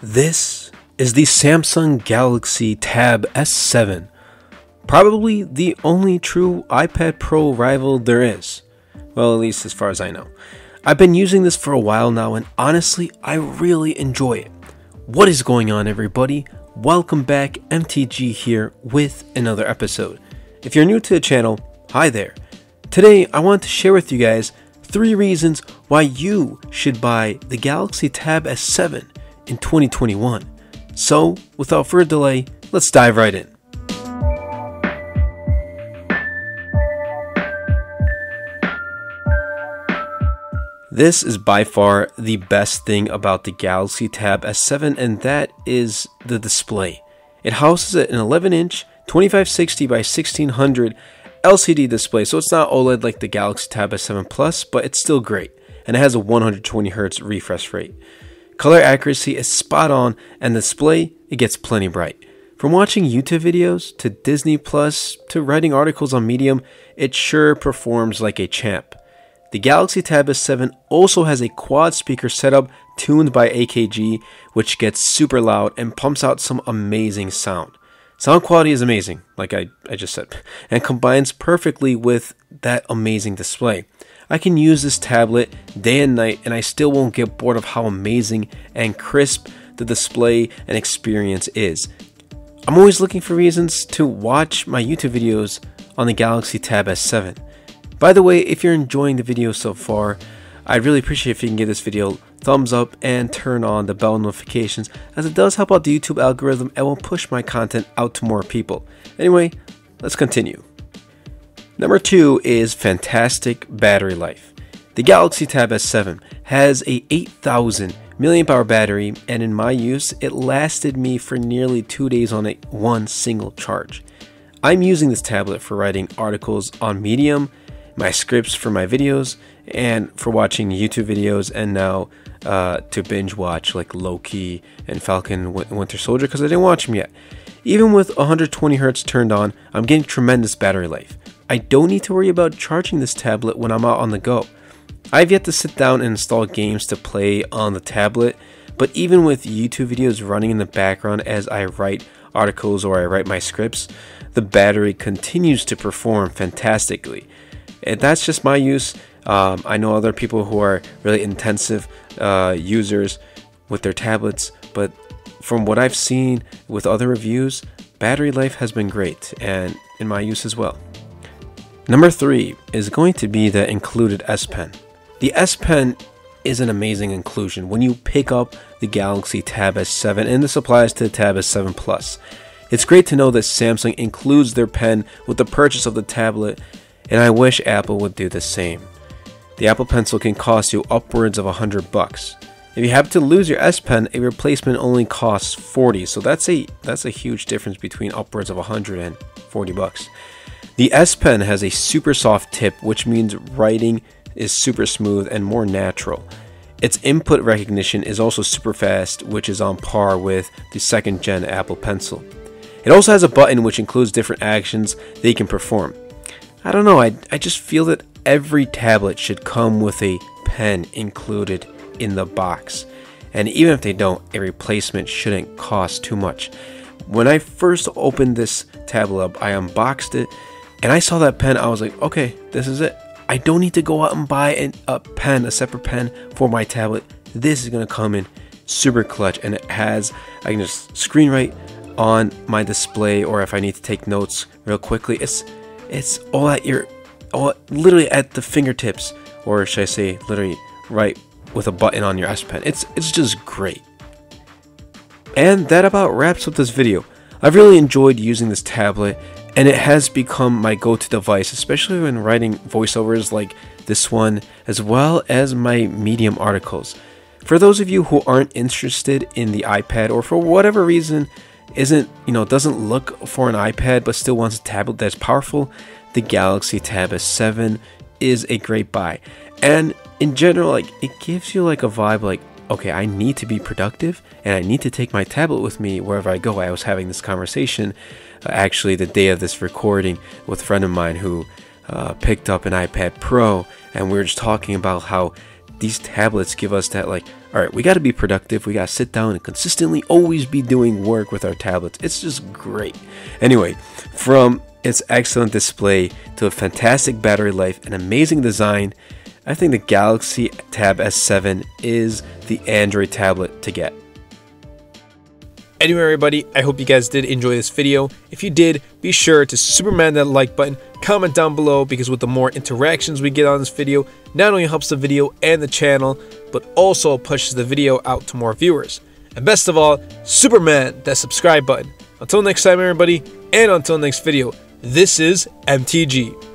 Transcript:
This is the Samsung Galaxy Tab S7, probably the only true iPad Pro rival there is. Well, at least as far as I know. I've been using this for a while now, and honestly, I really enjoy it. What is going on, everybody? Welcome back, MTG here with another episode. If you're new to the channel, hi there. Today, I want to share with you guys 3 reasons why you should buy the Galaxy Tab S7 in 2021. So, without further delay, let's dive right in. This is by far the best thing about the Galaxy Tab S7, and that is the display. It houses an 11-inch 2560 by 1600 LCD display, so it's not OLED like the Galaxy Tab S7 Plus, but it's still great, and it has a 120Hz refresh rate. Color accuracy is spot on, and the display, it gets plenty bright. From watching YouTube videos to Disney Plus to writing articles on Medium, it sure performs like a champ. The Galaxy Tab S7 also has a quad speaker setup tuned by AKG, which gets super loud and pumps out some amazing sound. Sound quality is amazing, like I just said, and combines perfectly with that amazing display. I can use this tablet day and night, and I still won't get bored of how amazing and crisp the display and experience is. I'm always looking for reasons to watch my YouTube videos on the Galaxy Tab S7. By the way, if you're enjoying the video so far, I'd really appreciate if you can give this video a thumbs up and turn on the bell notifications, as it does help out the YouTube algorithm and will push my content out to more people. Anyway, let's continue. Number 2 is fantastic battery life. The Galaxy Tab S7 has a 8000 mAh battery, and in my use, it lasted me for nearly 2 days on one single charge. I'm using this tablet for writing articles on Medium, my scripts for my videos, and for watching YouTube videos, and now to binge watch like Loki and Falcon Winter Soldier because I didn't watch them yet. Even with 120Hz turned on, I'm getting tremendous battery life. I don't need to worry about charging this tablet when I'm out on the go. I've yet to sit down and install games to play on the tablet, but even with YouTube videos running in the background as I write articles or I write my scripts, the battery continues to perform fantastically. And that's just my use. I know other people who are really intensive users with their tablets, but from what I've seen with other reviews, battery life has been great, and in my use as well. Number 3 is going to be the included S Pen. The S Pen is an amazing inclusion when you pick up the Galaxy Tab S7, and this applies to the Tab S7 Plus. It's great to know that Samsung includes their pen with the purchase of the tablet, and I wish Apple would do the same. The Apple Pencil can cost you upwards of $100. If you happen to lose your S Pen, a replacement only costs $40, so that's a huge difference between upwards of $100 and $40. The S Pen has a super soft tip, which means writing is super smooth and more natural. Its input recognition is also super fast, which is on par with the 2nd gen Apple Pencil. It also has a button which includes different actions they can perform. I don't know, I just feel that every tablet should come with a pen included in the box. And even if they don't, a replacement shouldn't cost too much. When I first opened this tablet up, I unboxed it, and I saw that pen. I was like, okay, this is it. I don't need to go out and buy a separate pen for my tablet. This is going to come in super clutch, and it has, I can just screen write on my display, or if I need to take notes real quickly, it's all literally at the fingertips, or should I say literally right with a button on your S Pen. It's just great. And that about wraps up this video. I've really enjoyed using this tablet, and it has become my go-to device, especially when writing voiceovers like this one, as well as my Medium articles. For those of you who aren't interested in the iPad, or for whatever reason doesn't look for an iPad but still wants a tablet that's powerful, the Galaxy Tab S7 is a great buy. And in general, it gives you a vibe okay, I need to be productive and I need to take my tablet with me wherever I go. I was having this conversation actually the day of this recording with a friend of mine who picked up an iPad Pro, and we were just talking about how these tablets give us that, like, all right, we got to be productive. We got to sit down and consistently always be doing work with our tablets. It's just great. Anyway, from its excellent display to a fantastic battery life and amazing design, I think the Galaxy Tab S7 is the Android tablet to get. Anyway, everybody, I hope you guys did enjoy this video. If you did, be sure to Superman that like button, comment down below, because with the more interactions we get on this video, not only helps the video and the channel, but also pushes the video out to more viewers. And best of all, Superman that subscribe button. Until next time, everybody, and until next video, this is MTG.